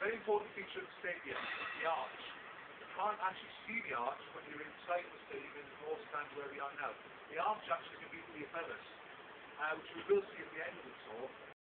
very important feature of the stadium is the arch. You can't actually see the arch when you're inside the stadium in the north stand where we are now. The arch actually can be for your feathers, which we will see at the end of the tour.